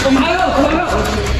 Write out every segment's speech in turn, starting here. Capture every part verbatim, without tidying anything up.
معايا معايا.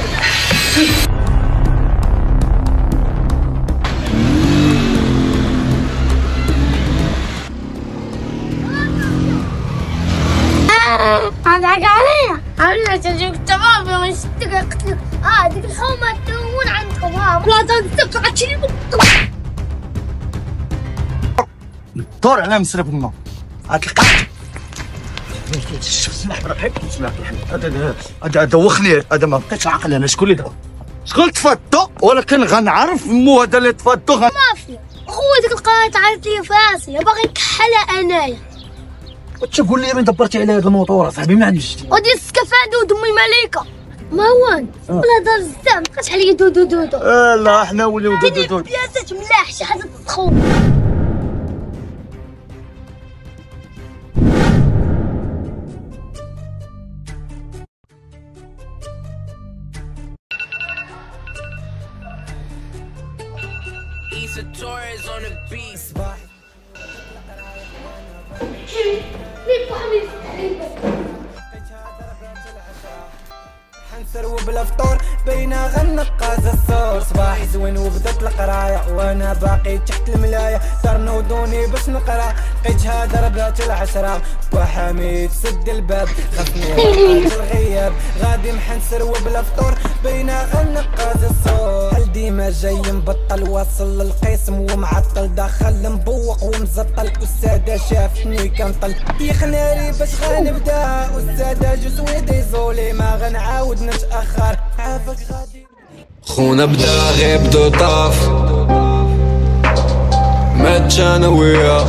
هذاك عليا عملنا تجيك تمام من ست دقائق. اه ديك الحومه تكون عندكم ها لا تنطق عشرين دور على مسرف الماء غتلقى بسم الله الرحمن الرحيم. بسم الله الرحمن الرحيم. هذا دوخني، هذا ما بقيتش عاقل. انا شكون اللي دخل؟ شكون تفضو؟ ولكن غنعرف مو هذا اللي تفضو. مافيا خويا ديك القناه تعرف لي فاسيه باغي نكحلها انايا. وتقول لي من دبرتي على هذا الموطور اصاحبي ما عنديش. ودي السكافاندو ودمي الملكه مروان ولا دار الزعم بقات عليا دودو دودو. اه لا حنا وليو دودو دودو. بياسات ملاح شي حاجه تسخن. حنسر بلا فطور بينا غنقاز الصور. صباحي زوين وبدات القرايه وانا باقي تحت الملايه. دار نوضوني باش نقرا لقيت شهاده ربعت العشره. وحميد سد الباب خفني الغياب. غادي محنسر وبلا فطور بينا غنقاز الصور. هل ديما جاي مبطل واصل للقسم ومعطل داخل مبوق ومزطل. استاذه شافتني كنطل يخناري باش غنبدا. استاذه جوز ويديزولي ما غنعاود نتاخر عافاك غادي. خونا بدا غيب دو طاف ماتش انا وياه.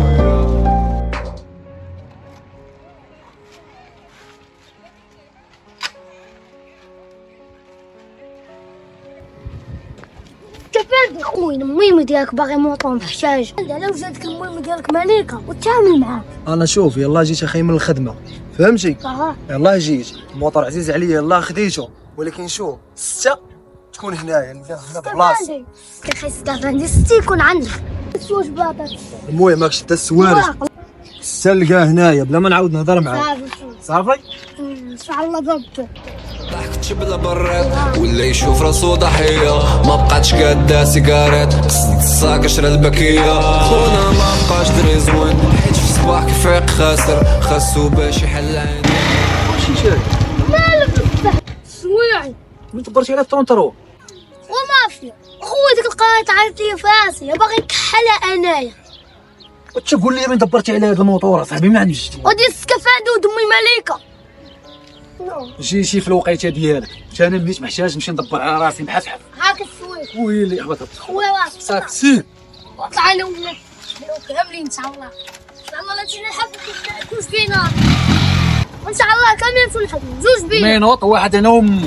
كيفاش خويا المهم ديالك باغي موطون محتاج. على وجدك المهم ديالك مليكه وتعامل معاه. انا شوف يلاه جيت اخي من الخدمه فهمتي. اه يلاه جيت الموطور عزيز عليا يلاه خديته. ولكن شوف ستة تكون هنايا هنا بلاصتي. كيخي ستافاندي ستة يكون عندك. واش باطا المهم ماكش حتى السوارج ستة نلقاه هنايا بلا ما نعاود نهضر معاه. صافي ان شاء الله ضبطو. ضحكت بلا براد ولا يشوف راسو ضحيه. ما بقاتش قاده سيجاريت قصد الصاك شرا البكيه. خونا ما بقاش دري زوين حيت في الصباح كيفيق خاسر خاصو باش يحل عيني. واش شاد مالك بصح سويعي من دبرتي على الطونطرو ومافيا. خويا ديك القناه تعرف لي فاسيه باغي نكحلها انايا. وتقول لي من دبرتي على هذا الموطور اصاحبي ما عنديش. ودي السكافاندو ودمي مليكه. جي شي في الوقيته ديالك. انا مليت محتاج نمشي ندبر على راسي بحال بحال. هاك السويق ويلي هبطت خويا واش صافي سير. طلع انا ولاد كاملين ان شاء الله. ان شاء الله لا تجينا الحفل كوش فينا. وان شاء الله كاملين في الحفل جوج بينا. مينوط واحد انا وامو.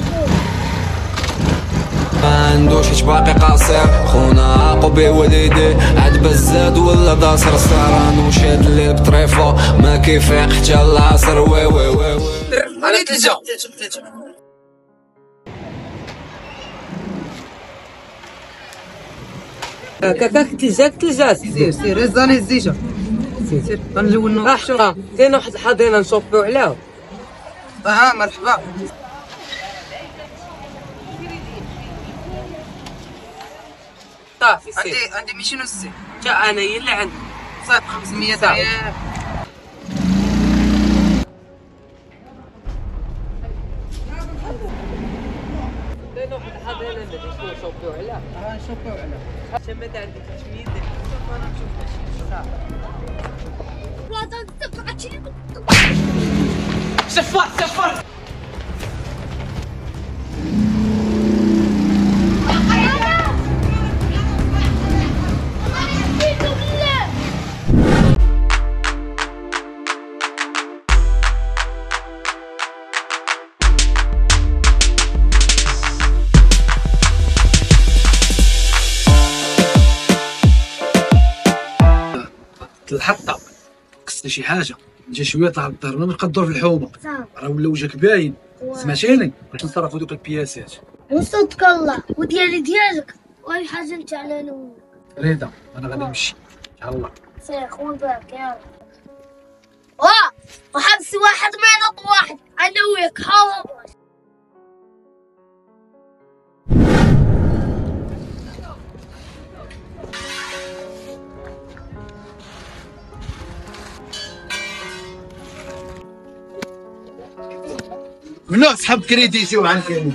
ما عندوش حيت باقي قاصر. خونا عاقو بيه والديه عاد بزاد ولا داصر. سهران وشاد الليل بطريفو ما كيفيق حتى العصر. وي وي وي وي على تلجا كاكاك تلجاك تلجات. سير سير هزاني الزيجه. سير سير غنلونو احشرا. كاين واحد الحضينه نشوفيو عليها. اه مرحبا. صافي سير. عندي عندي ميتين وستين. تا انا هي اللي عندي. صافي خمسمية ريال. كاين واحد الحضينه اللي نشوفيو عليها. اه نشوفيو عليها. شمت عندك شويه ديال شوف انا نشوف ماشي صافي. لا تنطق عشرين سفر سفر. الحطه خصني شي حاجه. جا شويه طلع الدار ما نبقى ندور في الحومه. راه ولا وجهك باين. سمعتيني باش نصرفوا دوك البياسات. وصدق الله وديالي ديالك واي حاجه انت على انا رضا انا غادي نمشي ان شاء الله. سير خويا باك يا واه وحبس واحد ما ينط واحد انا وياك هاو منو سحب كريديتي وعن كريديتي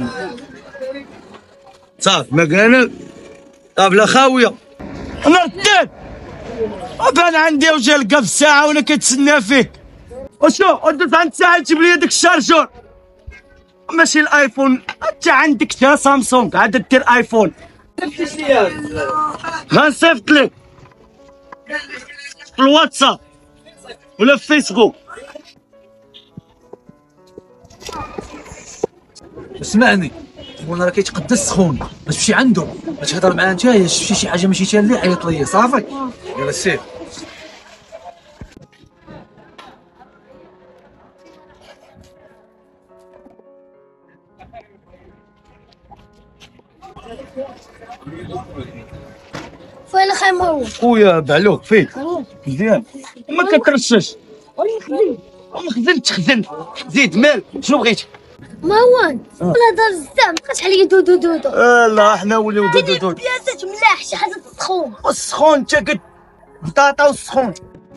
صافي ما كان طابله خاويه. انا رديت وبان عندي وجا لقى في الساعه وانا كنتسنى فيك. وشنو ودوز عند الساعه تجيب لي داك الشارجور ماشي الايفون. انت عندك تا سامسونج عاد دير ايفون. غنصيفط لك في الواتساب ولا في فيسبوك. اسمعني وانا راه كيتقدس السخون باش تمشي عنده باش تهضر معاه نتايا شفتي شي حاجه ماشي تالي عيط ليا صافي. يلا سير. فين اخي مروان؟ خويا بعلوك فين؟ مروان مزيان ما كترشش. وين خديت؟ ما خزنت خزن زيد مال شنو بغيتي؟ مروان ولا دار الزعم مابقاش عليا دودو دودو. اه لا حنا وليو دودو دودو دودو. بياسات ملاح شي حاجه تسخون. والسخون انت قد بطاطا والسخون.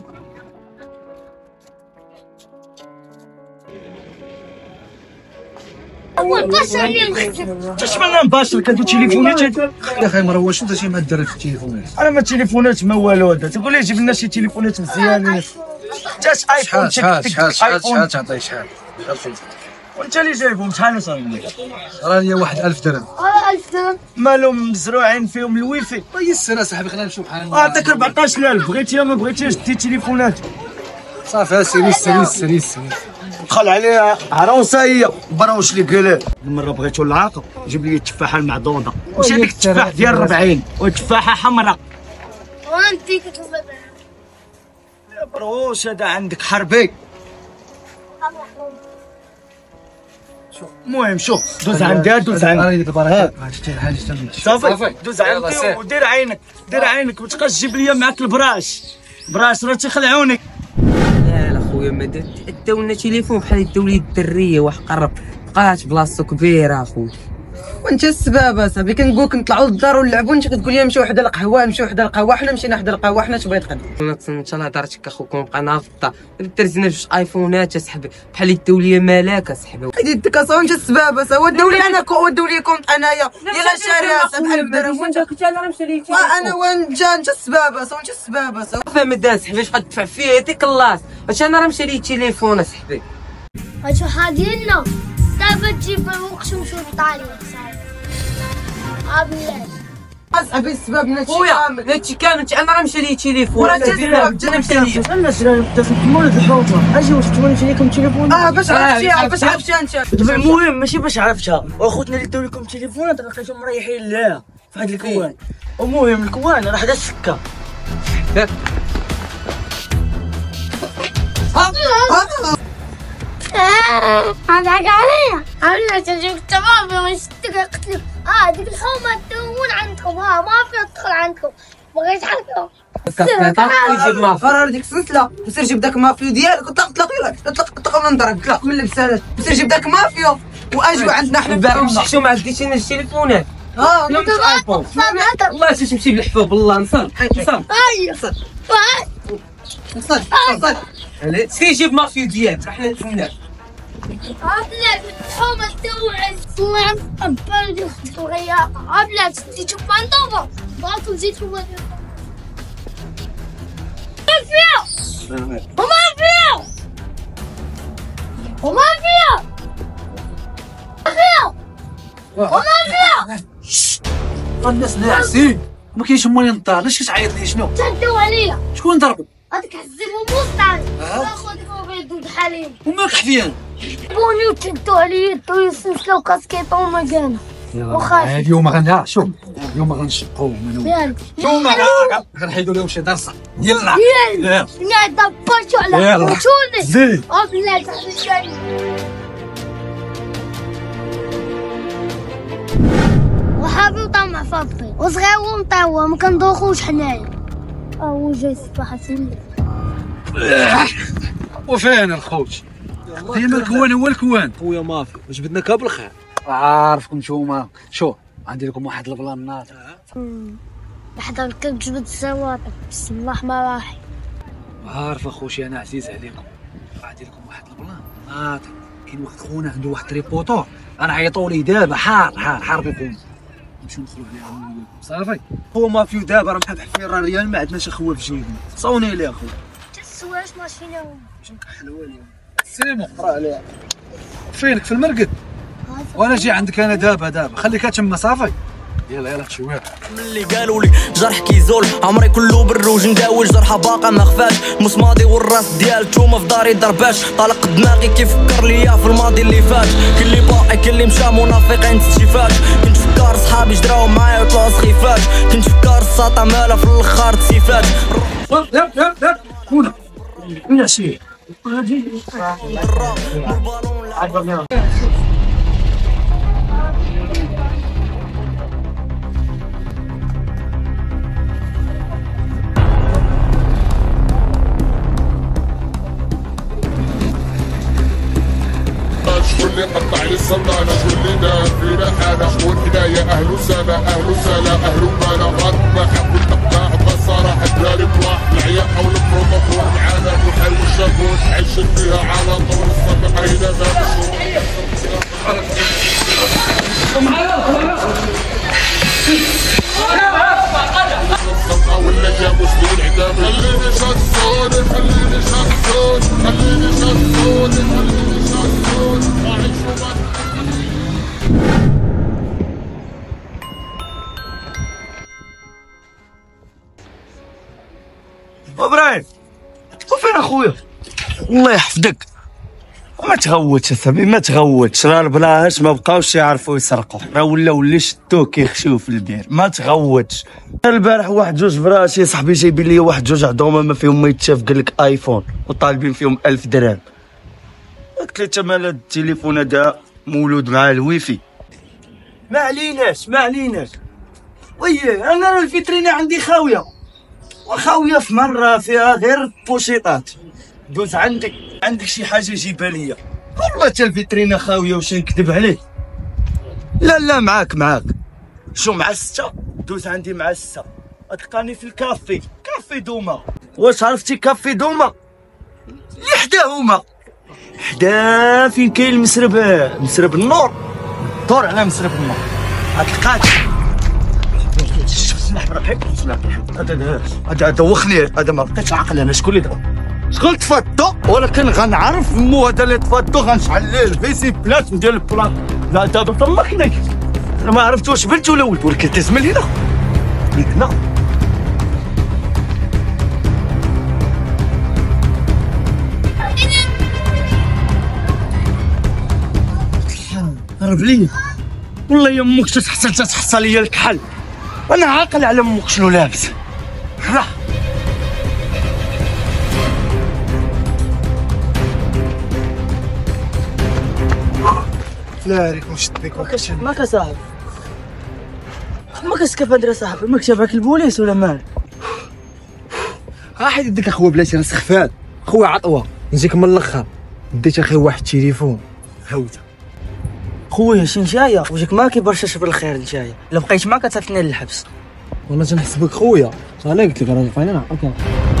هو باش عليا نخدم. اش مالنا مباشر كندو تليفونات. يا اخي مروان شنو درتي مع الدراري في التليفونات؟ انا ما تليفونات ما والو هذا تقول لي جيب لنا شي تليفونات مزيانين. جاش ايفون شحال شحال شحال شحال ايفون تعطي شحال؟ وانت اللي جايبهم شحال صار لك؟ راه ليا واحد ألف درهم. اه ألف درهم. مالهم مزروعين فيهم الويفي. طيب السنه صاحبي خلينا نمشيو بحال اعطيك أربعطاش ألف بغيتي ما بغيتيش دي تليفونات. صافي سيري سيري سيري سيري. دخل عليها عروسه هي براوش لي قال المره بغيتو العاقه جيب لي التفاحه المعضوضه ماشي هذيك التفاح ديال أربعين وتفاحه حمراء. وانت كتبدا يا بروش هذا عندك حربي. المهم شوف دوز عندها دوز عندها ديك البركه صافي دوز عندي ودير عينك دير عينك ما تبقاش تجيب لي معاك البراش. براش راه تيخلعونك. لا لا خويا ما داو لنا تليفون بحال داو لي الدريه واحد قرب بقات بلاصتو كبيره اخويا. وانت السبب اصاحبي كنقول لك نطلعوا للدار ونلعبوا انت كتقول لي نمشيو حدا القهوه نمشيو حدا القهوه. حنا مشينا حدا القهوه حنا تبغي تقدم. انا ان شاء الله هضرتك اخوكم بقينا في الدار درتنا جوج ايفونات اصاحبي بحال داو لي ملاك اصاحبي. هادي ديك اصاحبي انت السبب اصاحبي داو لي انا وداو لي كونط انايا يلا شاريها اصاحبي بحال الدرهم. وانت كنت انا راه مشى لي انا وين جا انت السبب اصاحبي انت السبب اصاحبي. فاهم الدار صاحبي اش غتدفع فيه ديك اللاص واش انا راه مشى لي التليفون اصاحبي. هادشي حاضرنا دابا تجيب الوقت ونمشيو لإيطاليا صاحبي. اه بالله اصاحبي السبب من هادشي كامل هادشي كامل انا راه مشى لي التليفون. انا مشى لي الناس راه تفهموا الحوطه اجي واش تقول مشى لكم التليفون. اه باش عرفتيها باش عرفتيها انت. المهم ماشي باش عرفتها واخوتنا اللي داو لكم التليفونات راه لقيتهم مريحين لها في هاد الكوان. المهم الكوان راه حدا السكه. هضحك عليا عملنا تجيب التمام ونشتك قتلك. اه ديك الخومة تدون عندكم ها ما في تدخل عندكم بغيت حقهم. يجيب مافيا قرار ديك السلسله وسير جيب داك مافيو ديالك وطلق طلق طلق طلق ولا نضرب طلق من اللبسات وسير جيب داك مافيو واجوا عندنا حنا البارح مشيتو ما عنديش انا التليفونات. اه لا مش ايفون والله تمشي بالحفا بالله نصر نصر ايوه نصر نصر سير جيب مافيو ديالك حنا نتمناك. عبلات الحومة توعد الله يقبل يخدم الغياقة. عبلات تجيب بانطوفة باطل زيت هو ما فيها وما فيها وما فيها فيها وما فيها. الناس ناعسين ما كاينش مولين الدار. علاش كتعيط لي شنو؟ تهدوا عليا شكون ضربك؟ هذاك حزبوا موسطعي اخذكم بيدو حاليا وماك حفيان بوني وتهدوا عليا يدو يسلسلوا كاسكيطو ومكانه وخايف. اليوم غنها شوف اليوم غنشقو منو ياك اليوم غنحيدو لهم شي درصه. يلا يلا يلا دبرتو على يلا. وشوني زيد ابلات حسيت وحابي وطمع فضي وصغير ومطوع ما كندوخوش حنايا. او جاي الصباح سيلي وفين الخوت؟ ديما الكوان هو الكوان. خويا مافي واش بدنا كاب الخير. عارفكم نتوما شوف عندي لكم واحد البلان ناطق. لحظة كنجبد الزواطر بسم الله الرحمن الرحيم. عارف اخوشي انا عزيز عليكم. عندي لكم واحد البلان ناطق كاين واحد خونا عنده واحد ريبوتور انا عيطوا لي دابا حار حار حار بيقوم نمشيو ندخلوا عليها صافي. هو مافيو دابا راه محبح فيه راه ريال ما عندناش اخوه في جيبنا صوني لي اخويا تسواش ماشينه باش نكحلوا عليها سيمو قرا عليها فينك في المرقد وانا جي عندك انا دابا دابا خليك تما صافي. يلا يلا شويه ملي قالوا لي جرح كيزول عمري كله بالروج نداوي جرحه باقا ما خفاش مسماضي والراس ديال التومه في داري ضرباش طلق دماغي كيفكر ليا في الماضي اللي فات كل اللي باقي كل اللي مشى منافقين تستشفاش كنت فكار صحابي جراو معايا وطلعوا سخيفات كنت فكار الساطع مالا في الاخر تسيفات لا لا لا خونا من عشيه شكون اللي قطع لي السلطانة شكون اللي دار فينا حالة شكون حنايا أهل وسهلا أهل وسهلا أهل ومالا غنطمع كل نقطع بصراحة الداري بواحد العيا حول البروتوكول معانا بحال والشابون عايشين فيها على طول الصدق هيدا ما ولا جابوا سنين عتاب خليني شاسون خليني شاسون خليني شاسون خليني شاسون أعيش ابراهيم وفين اخويا؟ الله يحفظك ما تغوتش اصاحبي ما تغوتش راه البلاهاش ما بقاوش يعرفوا يسرقوا راه ولاو اللي شدوه كيخشيو في البير ما تغوتش. البارح واحد جوج فراشي صاحبي جايبين لي واحد جوج عظومه ما فيهم ما يتشاف قال لك ايفون وطالبين فيهم ألف درهم. قلت له تما هذا التليفون هذا مولود مع الويفي ما عليناش ما عليناش. وياه انا راه الفيترينا عندي خاويه وخاويه في مره فيها غير بوشيطات دوز عندك عندك شي حاجه جيبها ليا والله حتى الفيترينا خاويه واش نكذب عليك. لا لا معاك معاك شو مع الستة دوز عندي مع الستة تلقاني في الكافي كافي دوما. واش عرفتي كافي دوما اللي حداهما حدا فين كاين المسرب مسرب النور دور على مسرب النور غتلقاك هذا هذا دوخني هذا ما بقيتش عاقل انا شكون اللي دار شكون تفضو ولكن غنعرف مو هذا اللي تفضو غنشعل ليه الفيسي بلاص ندير البلاص لا دابا طمخني ما عرفت واش بنت ولا ولد ولكن تزمل هنا من هنا هرب لي والله يا امك تحصل تحصل لي الكحل انا عاقل على امك شنو لابس راه لا عليكم شد بك ما كصاحب ما كسكفندرا صاحبي ما كتابعك البوليس ولا مال ها حيد يديك اخويا بلاتي راه سخفان خويا عطوه نجيك من الاخر ديت اخي واحد التليفون هاوته خويا شي نجايه وجهك ما كيبرشاش بالخير نجايه الا بقيت معاك كتعرفني للحبس والله تنحسبك خويا انا قلت لك راه فاينه نعطيك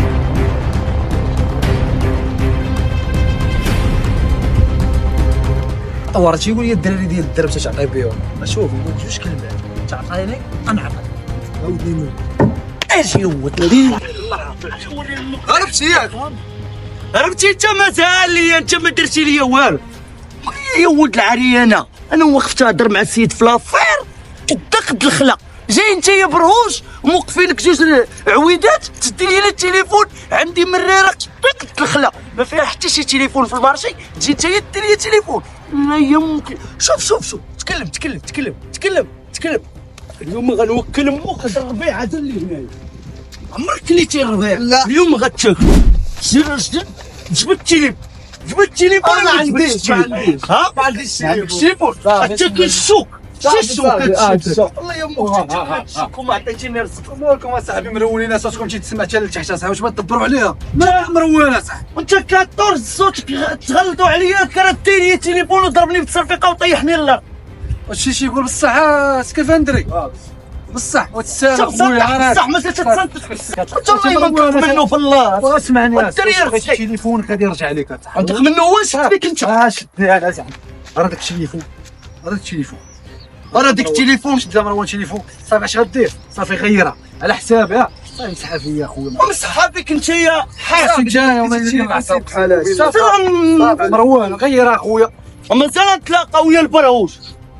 طور تيقول لي الدراري ديال الدرب تعطي بهم شوف جوج كلمات تعطيني انا نعطيك ودني ايش يوت لي هربتي ياك هربتي انت مازال لي انت ما درتي لي والو يا ولد العريانه انا وقفت نهضر مع السيد فلافير قد الخلا جاي انت يا برهوش وموقفين لك جوج عويدات تدي لي التليفون عندي مريره قد الخلا ما فيها حتى شي تليفون في المارشي تجي انت دير لي تليفون لا يمك شوف شوف شوف تكلم تكلم تكلم تكلم تكلم اليوم غنوكل امك الربيع هذا اللي هنايا عمرك كليتي الربيع لا اليوم غتشوف سير سير جبت التليفون جبت التليفون ما عنديش ها ما عنديش التليفون حتى كاين السوق شي السوق الله يمك السوق وما عطيتيني رزق مالكم اصاحبي مرولين اساسكم تسمع حتى لتحت اصاحبي واش ما تدبروا عليها ما مرولين اصاحبي وانت كطور صوتك تغلطوا عليا كرتيني التليفون وضربني بالتصرفيقه وطيحني للارض واش شي يقول بصح سكافندري بصح وتسال خويا انا بصح ما تتسنت انت ما يبغى منه في الله اسمعني الدري بغيت تليفونك غادي يرجع لك انت منه واش فيك انت اه شدني انا زعما راه داك التليفون راه داك التليفون راه ديك التليفون شد مروان تليفون صافي اش غدير صافي غيرها على حسابي ها صافي مسحها فيا خويا ومسحها فيك انت يا حاسب جاي وما نعطيوك بحال هكا صافي مروان غيرها خويا ومازال نتلاقاو ويا البرهوش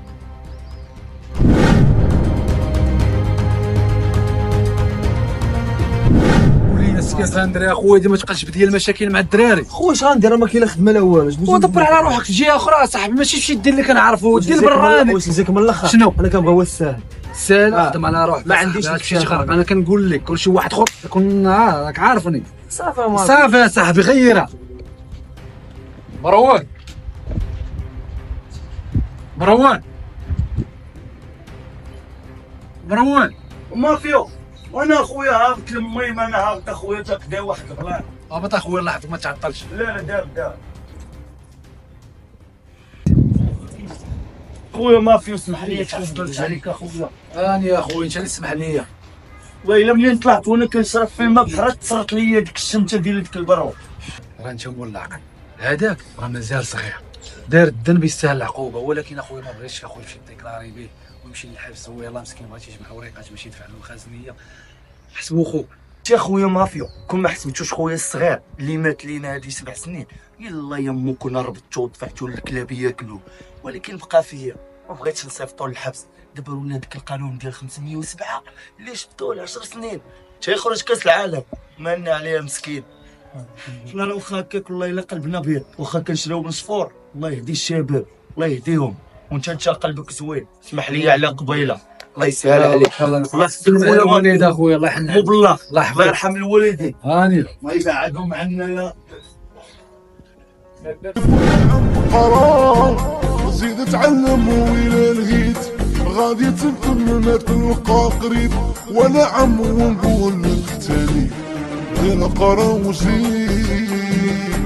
ولينا سكاس اندري اخويا ديما تقلب ديال المشاكل مع الدراري خويا اش غندير ما كاين لا خدمه لا والو ودبر على روحك جهه اخرى صاحبي ماشي تمشي دير اللي كنعرفو دير براني واش نزيك من الاخر شنو انا كنبغي هو الساهل سال خدم على روحك ما عنديش هادشي غرق انا كنقول لك كلشي واحد اخر يكون اه راك عارفني صافي ما صافي يا صاحبي غيرها مروان مروان مروان مافيو وانا اخويا هاك المهم انا هاك اخويا تقدا واحد الغلان هبط اخويا الله يحفظك ما تعطلش لا لا دار دار خويا مافيو اسمح لي تفضلت عليك اخويا اني يا خويا انت اللي تسمح لي ويلا منين طلعت وانا كنشرب في الماء بحال تصرت ليا ديك الشمته ديال ديك البرو راه انت مول العقل هذاك راه مازال صغير دار الذنب يستاهل العقوبه ولكن اخويا ما بغيتش اخويا نمشي ديكلاري به ويمشي للحبس هو يلاه مسكين بغيت يجمع وريقات باش يدفع له الخزنيه حسبو خوك يا خويا مافيو كون ما حسبتوش خويا الصغير اللي مات لينا هادي سبع سنين يلا يمو كنا ربطتو ودفعتو للكلاب ياكلو ولكن بقى فيا ما بغيتش نصيفطو للحبس دابا ولا داك القانون ديال خمسمية وسبعة اللي شفتوه لعشر سنين تيخرج كاس العالم مالنا عليه مسكين حنا راه واخا هكاك والله الا قلبنا ابيض واخا كنشريو من صفور الله يهدي الشباب الله يهديهم وانت انت قلبك زوين اسمح لي على قبيله الله يسهل عليك الله يسلمك الوالد اخويا الله يحن مو بالله الله يحفظك الله يرحم الوالدين هاني ما يبعدهم عنا يا قرار زيد تعلم ويلا لقيت غادي تفهم ما تلقى قريب وانا عم ونقول لك تاني غير قرا وزيد